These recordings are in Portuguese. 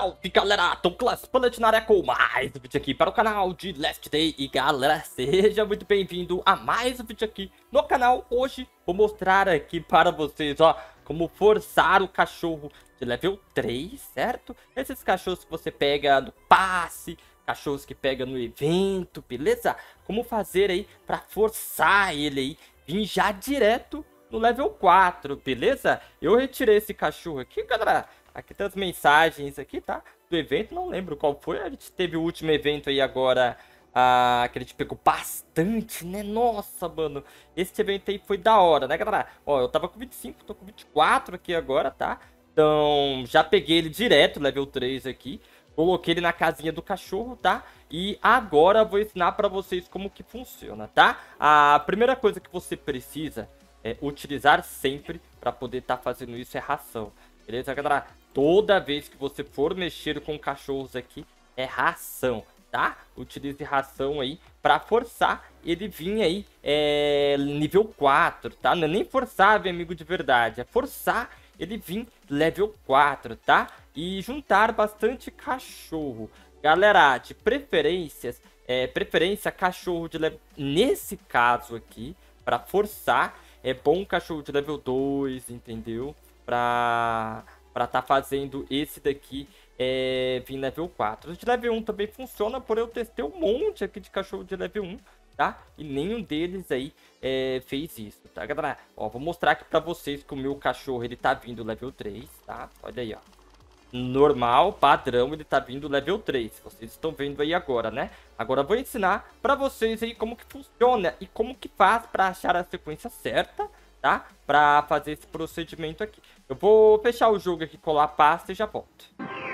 Salve galera, Douglas Platinária com mais um vídeo aqui para o canal de Last Day. E galera, seja muito bem-vindo a mais um vídeo aqui no canal. Hoje vou mostrar aqui para vocês, ó, como forçar o cachorro de level 3, certo? Esses cachorros que você pega no passe, cachorros que pega no evento, beleza? Como fazer aí para forçar ele aí, vir já direto no level 4, beleza? Eu retirei esse cachorro aqui, galera. Aqui tem as mensagens aqui, tá? Do evento, não lembro qual foi. A gente teve o último evento aí agora, que a gente pegou bastante, né? Nossa, mano. Esse evento aí foi da hora, né, galera? Ó, eu tava com 25, tô com 24 aqui agora, tá? Então, já peguei ele direto, level 3 aqui. Coloquei ele na casinha do cachorro, tá? E agora eu vou ensinar pra vocês como que funciona, tá? A primeira coisa que você precisa utilizar sempre para poder estar fazendo isso é ração. Beleza, galera? Toda vez que você for mexer com cachorros aqui, é ração, tá? Utilize ração aí para forçar ele vir aí nível 4, tá? Não é nem forçar, meu amigo de verdade, é forçar ele vir level 4, tá? E juntar bastante cachorro. Galera, de preferência cachorro de level... Nesse caso aqui, para forçar, é bom um cachorro de level 2, entendeu? Pra tá fazendo esse daqui vir level 4. O de level 1 também funciona, porém eu testei um monte aqui de cachorro de level 1, tá? E nenhum deles aí fez isso, tá, galera? Ó, vou mostrar aqui pra vocês que o meu cachorro, ele tá vindo level 3, tá? Olha aí, ó. Normal, padrão, ele tá vindo level 3. Vocês estão vendo aí agora, né? Agora eu vou ensinar pra vocês aí como que funciona e como que faz pra achar a sequência certa, tá? Pra fazer esse procedimento aqui. Eu vou fechar o jogo aqui, colar a pasta e já volto.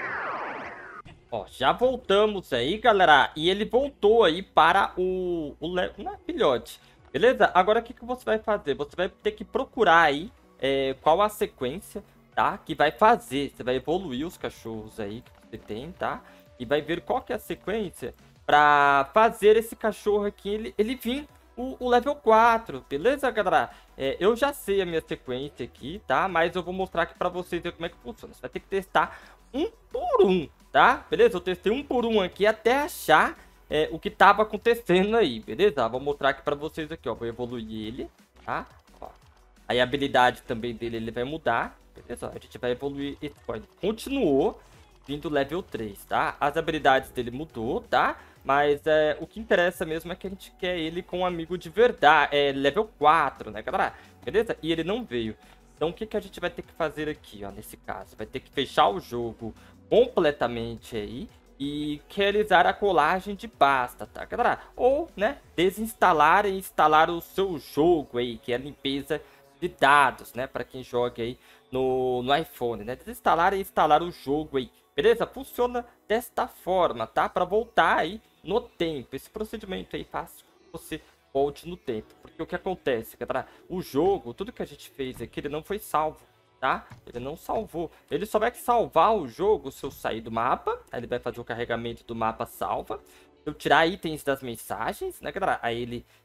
Ó, já voltamos aí, galera. E ele voltou aí para o filhote. Beleza? Agora o que você vai fazer? Você vai ter que procurar aí qual a sequência, tá? Que vai fazer. Você vai evoluir os cachorros aí que você tem, tá? E vai ver qual que é a sequência pra fazer esse cachorro aqui, ele vir o level 4, beleza, galera? Eu já sei a minha sequência aqui, tá? Mas eu vou mostrar aqui pra vocês ver como é que funciona. Você vai ter que testar um por um, tá? Beleza? Eu testei um por um aqui até achar o que tava acontecendo aí, beleza? Vou mostrar aqui pra vocês aqui, ó. Vou evoluir ele, tá? Ó. Aí a habilidade também dele, ele vai mudar, beleza? A gente vai evoluir esse código. Continuou vindo level 3, tá? As habilidades dele mudou, tá? Mas o que interessa mesmo é que a gente quer ele com um amigo de verdade, level 4, né, galera? Beleza? E ele não veio. Então o que a gente vai ter que fazer aqui, ó, nesse caso? Vai ter que fechar o jogo completamente aí e realizar a colagem de pasta, tá, galera? Ou, né, desinstalar e instalar o seu jogo aí, que é a limpeza de dados, né? Para quem joga aí no iPhone, né? Desinstalar e instalar o jogo aí. Beleza? Funciona desta forma, tá? Para voltar aí no tempo. Esse procedimento aí faz com que você volte no tempo. Porque o que acontece, galera? O jogo, tudo que a gente fez aqui, ele não foi salvo, tá? Ele não salvou. Ele só vai salvar o jogo se eu sair do mapa. Aí ele vai fazer o carregamento do mapa salva. Se eu tirar itens das mensagens, né, galera? Aí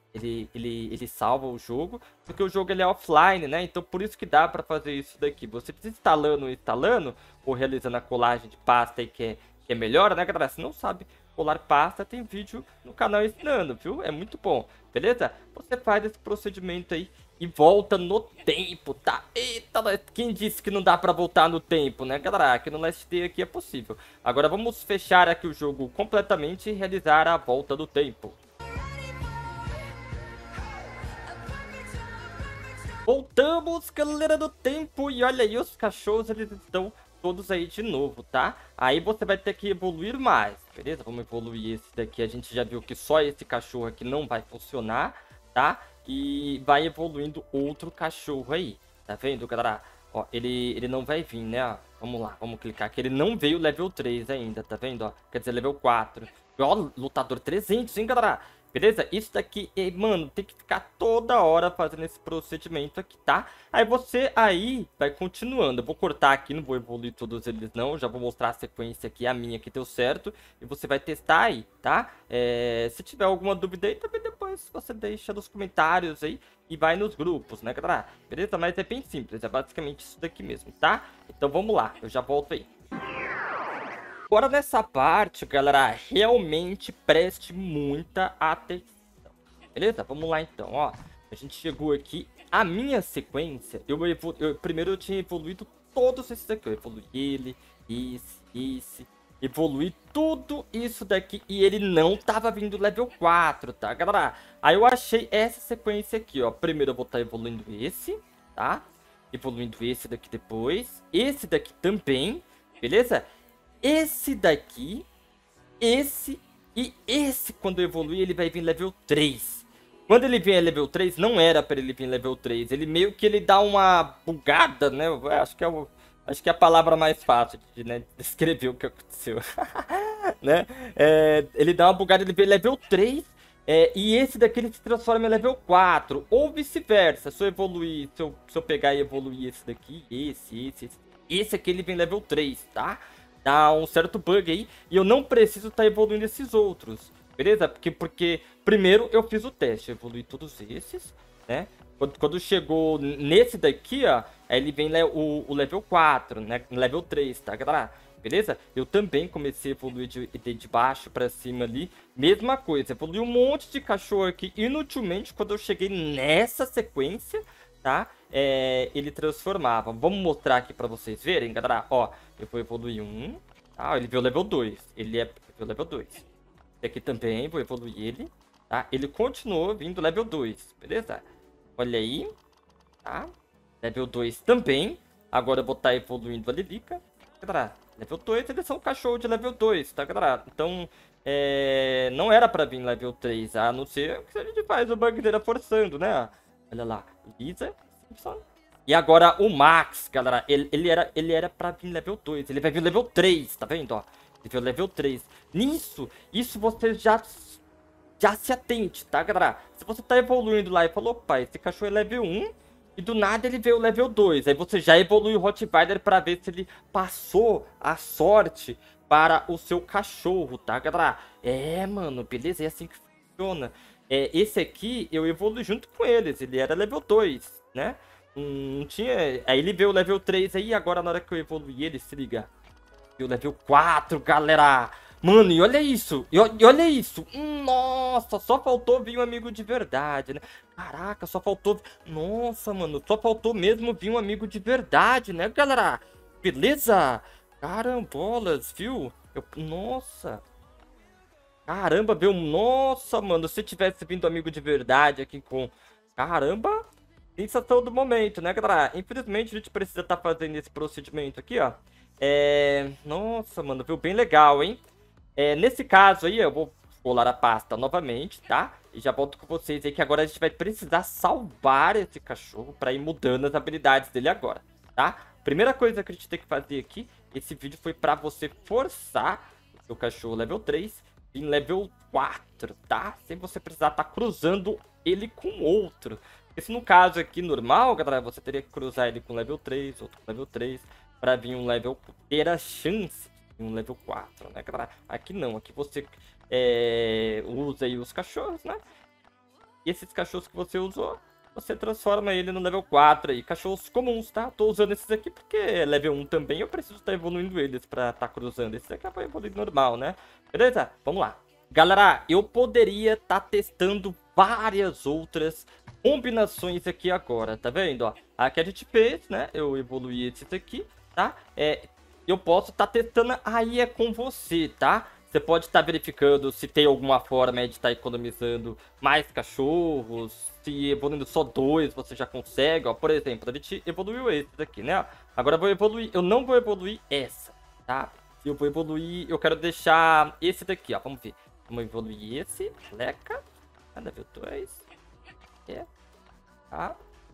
ele salva o jogo, porque o jogo ele é offline, né? Então por isso que dá para fazer isso daqui. Você desinstalando, instalando ou realizando a colagem de pasta aí que é melhor, né, galera? Se não sabe colar pasta, tem vídeo no canal ensinando, viu? É muito bom, beleza? Você faz esse procedimento aí e volta no tempo, tá? Eita, quem disse que não dá pra voltar no tempo, né, galera? Aqui no Last Day aqui é possível. Agora vamos fechar aqui o jogo completamente e realizar a volta do tempo. Voltamos, galera do tempo, e olha aí, os cachorros, eles estão todos aí de novo, tá? Aí você vai ter que evoluir mais, beleza? Vamos evoluir esse daqui, a gente já viu que só esse cachorro aqui não vai funcionar, tá? E vai evoluindo outro cachorro aí, tá vendo, galera? Ó, ele não vai vir, né? Ó, vamos lá, vamos clicar aqui, ele não veio level 3 ainda, tá vendo? Ó, quer dizer, level 4. Ó, lutador 300, hein, galera? Beleza? Isso daqui, mano, tem que ficar toda hora fazendo esse procedimento aqui, tá? Aí você aí vai continuando. Eu vou cortar aqui, não vou evoluir todos eles não. Já vou mostrar a sequência aqui, a minha que deu certo. E você vai testar aí, tá? Se tiver alguma dúvida aí, também depois você deixa nos comentários aí. E vai nos grupos, né, galera? Beleza? Mas é bem simples, é basicamente isso daqui mesmo, tá? Então vamos lá, eu já volto aí. Agora nessa parte, galera, realmente preste muita atenção. Beleza? Vamos lá então, ó. A gente chegou aqui. A minha sequência, primeiro eu tinha evoluído todos esses aqui. Eu evoluí ele, esse. Evoluí tudo isso daqui e ele não tava vindo level 4, tá, galera? Aí eu achei essa sequência aqui, ó. Primeiro eu vou estar evoluindo esse, tá? Evoluindo esse daqui depois. Esse daqui também, beleza? Esse daqui, esse e esse, quando eu evoluir, ele vai vir level 3. Quando ele vier level 3, não era pra ele vir level 3. Ele meio que ele dá uma bugada, né? Eu acho que é a palavra mais fácil de, né, descrever o que aconteceu. Né? Ele dá uma bugada, ele vem level 3. E esse daqui ele se transforma em level 4. Ou vice-versa. Se eu evoluir, se eu pegar e evoluir esse daqui, esse aqui ele vem level 3, tá? Dá um certo bug aí. E eu não preciso estar evoluindo esses outros. Beleza? Porque primeiro eu fiz o teste. Eu evolui todos esses, né? Quando chegou nesse daqui, ó, aí ele vem o level 4, né? Level 3, tá, galera? Beleza? Eu também comecei a evoluir de baixo pra cima ali. Mesma coisa, evolui um monte de cachorro aqui. Inutilmente, quando eu cheguei nessa sequência, tá? Ele transformava. Vamos mostrar aqui pra vocês verem, galera. Ó, eu vou evoluir um. Ah, ele veio level 2. Ele veio level 2. Esse aqui também, vou evoluir ele. Tá? Ele continuou vindo level 2, beleza? Olha aí, tá? Level 2 também. Agora eu vou estar evoluindo a Lilica. Galera, level 2, eles são cachorro de level 2, tá, galera? Então, não era pra vir level 3, a não ser que a gente faz o bug dele forçando, né? Olha lá, Lisa, Simpson. E agora o Max, galera, ele era pra vir level 2, ele vai vir level 3, tá vendo, ó? Ele veio level 3. Isso você já se atente, tá, galera? Se você tá evoluindo lá e falou, opa, esse cachorro é level 1 e do nada ele veio level 2. Aí você já evolui o Rottweiler pra ver se ele passou a sorte para o seu cachorro, tá, galera? Mano, beleza? É assim que funciona. Esse aqui eu evolui junto com eles. Ele era level 2, né? Não tinha... Aí ele veio level 3 aí, agora na hora que eu evoluí ele, se liga. Veio level 4, galera! Mano, e olha isso, e olha isso, nossa, só faltou vir um amigo de verdade, né? Caraca, só faltou, nossa, mano, só faltou mesmo vir um amigo de verdade, né, galera? Beleza? Carambolas, viu? Nossa, caramba, viu? Nossa, mano, se tivesse vindo um amigo de verdade aqui com, caramba, sensação do momento, né, galera? Infelizmente a gente precisa estar fazendo esse procedimento aqui, ó. Nossa, mano, viu? Bem legal, hein? Nesse caso aí, eu vou rolar a pasta novamente, tá? E já volto com vocês aí que agora a gente vai precisar salvar esse cachorro pra ir mudando as habilidades dele agora, tá? Primeira coisa que a gente tem que fazer aqui, esse vídeo foi pra você forçar o seu cachorro level 3 em level 4, tá? Sem você precisar estar cruzando ele com outro. Porque se no caso aqui normal, galera, você teria que cruzar ele com level 3, outro com level 3, pra vir um level, ter a chance um level 4, né, galera? Aqui não, aqui você usa aí os cachorros, né? E esses cachorros que você usou, você transforma ele no level 4 aí. Cachorros comuns, tá? Tô usando esses aqui porque é level 1 também, eu preciso estar evoluindo eles pra estar cruzando. Esses aqui é pra evoluir normal, né? Beleza? Vamos lá. Galera, eu poderia estar testando várias outras combinações aqui agora, tá vendo? Ó, aqui a gente fez, né? Eu evoluí esses aqui, tá? Eu posso estar testando, aí é com você, tá? Você pode estar verificando se tem alguma forma de estar economizando mais cachorros, se evoluindo só 2 você já consegue, ó. Por exemplo, a gente evoluiu esse daqui, né? Agora eu vou evoluir, eu não vou evoluir essa, tá? Eu vou evoluir, eu quero deixar esse daqui, ó. Vamos ver. Vamos evoluir esse, leca, level 2, tá?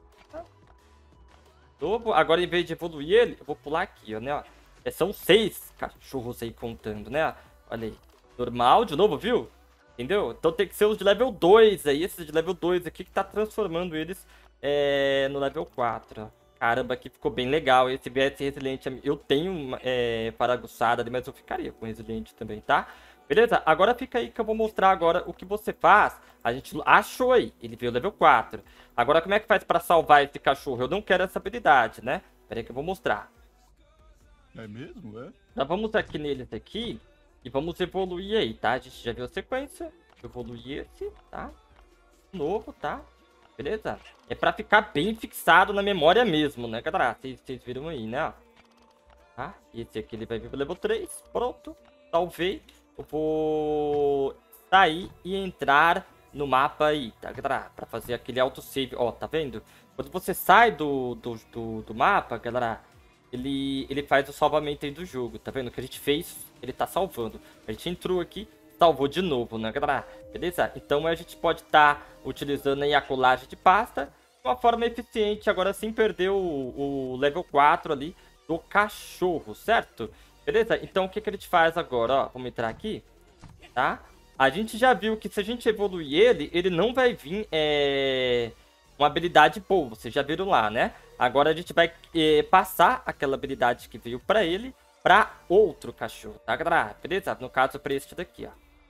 Agora em vez de evoluir ele, eu vou pular aqui, ó, né? Ó. São 6 cachorros aí contando, né? Olha aí. Normal, de novo, viu? Entendeu? Então tem que ser os de level 2 aí. Esses de level 2 aqui que tá transformando eles no level 4. Caramba, aqui ficou bem legal. Esse BS Resiliente, eu tenho paraguçada ali, mas eu ficaria com Resiliente também, tá? Beleza? Agora fica aí que eu vou mostrar agora o que você faz. A gente achou aí. Ele veio level 4. Agora como é que faz pra salvar esse cachorro? Eu não quero essa habilidade, né? Pera aí que eu vou mostrar. É mesmo, é? Já vamos aqui neles aqui e vamos evoluir aí, tá? A gente já viu a sequência. Evoluir esse, tá? Novo, tá? Beleza? É pra ficar bem fixado na memória mesmo, né, galera? Vocês viram aí, né? Tá? Esse aqui ele vai vir pro level 3. Pronto. Salvei. Eu vou sair e entrar no mapa aí, tá, galera? Pra fazer aquele autosave. Ó, tá vendo? Quando você sai do mapa, galera, ele faz o salvamento aí do jogo. Tá vendo? O que a gente fez, ele tá salvando. A gente entrou aqui, salvou de novo, né, galera? Beleza? Então a gente pode estar utilizando aí a colagem de pasta de uma forma eficiente. Agora sem perder o level 4 ali do cachorro, certo? Beleza? Então o que a gente faz agora, ó? Vamos entrar aqui, tá? A gente já viu que se a gente evoluir ele não vai vir uma habilidade boa. Vocês já viram lá, né? Agora a gente vai passar aquela habilidade que veio pra ele pra outro cachorro, tá, galera? Beleza? No caso, pra este daqui, ó.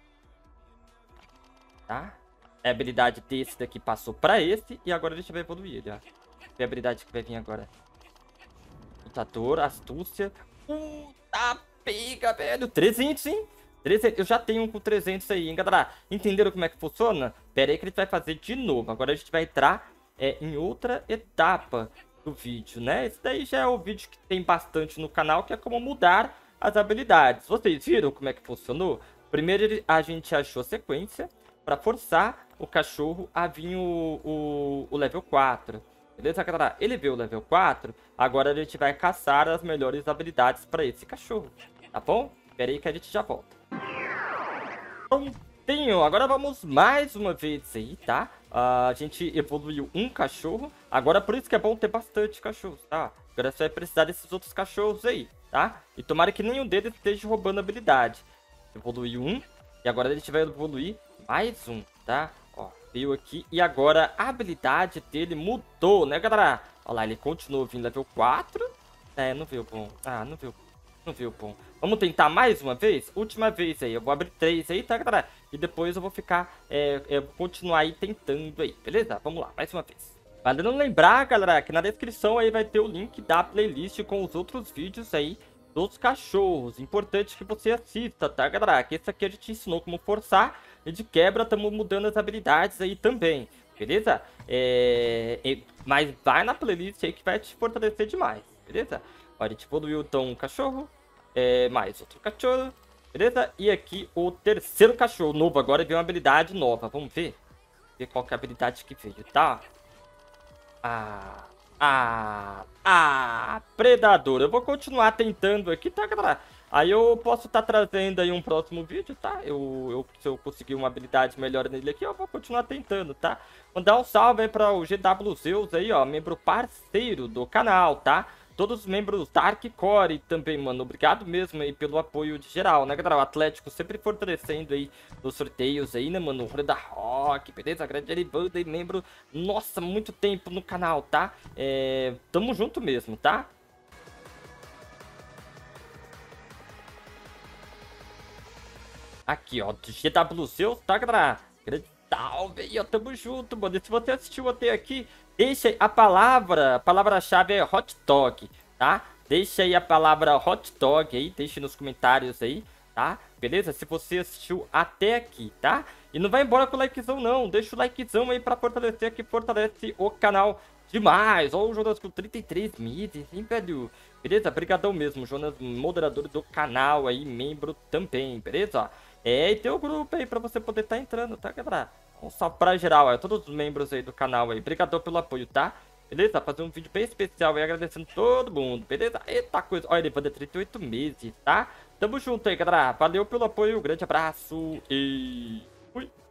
Tá? A habilidade desse daqui passou pra esse e agora a gente vai evoluir ele, ó. Que habilidade que vai vir agora? Lutador, astúcia. Puta pega, velho. 300, hein? 300. Eu já tenho um com 300 aí, hein, galera? Entenderam como é que funciona? Pera aí que a gente vai fazer de novo. Agora a gente vai entrar em outra etapa do vídeo, né? Esse daí já é o vídeo que tem bastante no canal, que é como mudar as habilidades. Vocês viram como é que funcionou? Primeiro a gente achou a sequência para forçar o cachorro a vir o level 4. Beleza, galera? Ele veio o level 4, agora a gente vai caçar as melhores habilidades para esse cachorro, tá bom? Espera aí que a gente já volta. Prontinho, agora vamos mais uma vez aí, tá? A gente evoluiu um cachorro, agora por isso que é bom ter bastante cachorros, tá? Agora você vai precisar desses outros cachorros aí, tá? E tomara que nenhum deles esteja roubando habilidade. Evoluiu um, e agora a gente vai evoluir mais um, tá? Ó, veio aqui e agora a habilidade dele mudou, né, galera? Olha lá, ele continuou vindo level 4. É, não veio bom. Ah, não veio bom. Vamos tentar mais uma vez? Última vez aí. Eu vou abrir 3 aí, tá, galera? E depois eu vou ficar, continuar aí tentando aí, beleza? Vamos lá, mais uma vez. Valendo lembrar, galera, que na descrição aí vai ter o link da playlist com os outros vídeos aí dos cachorros. Importante que você assista, tá, galera? Que esse aqui a gente ensinou como forçar. E de quebra estamos mudando as habilidades aí também, beleza? Mas vai na playlist aí que vai te fortalecer demais, beleza? Ó, a gente evoluiu então um cachorro, mais outro cachorro, beleza? E aqui o terceiro cachorro novo, agora veio uma habilidade nova, vamos ver? Ver qual que é a habilidade que veio, tá? Predador. Eu vou continuar tentando aqui, tá, galera? Aí eu posso estar trazendo aí um próximo vídeo, tá? Se eu conseguir uma habilidade melhor nele aqui, eu vou continuar tentando, tá? Mandar um salve aí para o GW Zeus aí, ó, membro parceiro do canal, tá? Todos os membros da Arccore também, mano. Obrigado mesmo aí pelo apoio de geral, né, galera? O Atlético sempre fortalecendo aí nos sorteios aí, né, mano? O Rolê da Rock, beleza? Grande Aribanda aí, membro. Nossa, muito tempo no canal, tá? Tamo junto mesmo, tá? Aqui, ó, do GW Zeus, tá, galera? Grande salve aí, ó, tamo junto, mano. E se você assistiu até aqui, deixa aí a palavra-chave é hot dog, tá? Deixa aí a palavra hot dog aí, deixa nos comentários aí, tá? Beleza? Se você assistiu até aqui, tá? E não vai embora com o likezão não, deixa o likezão aí pra fortalecer, que fortalece o canal demais. Ó, o Jonas com 33 mids, hein, velho? Beleza? Brigadão mesmo, Jonas, moderador do canal aí, membro também, beleza? E tem o grupo aí pra você poder estar entrando, tá, galera? Um salve pra geral, todos os membros aí do canal aí. Obrigadão pelo apoio, tá? Beleza? Fazer um vídeo bem especial aí, agradecendo todo mundo, beleza? Eita coisa. Olha, ele vai 38 meses, tá? Tamo junto aí, galera. Valeu pelo apoio, grande abraço e fui!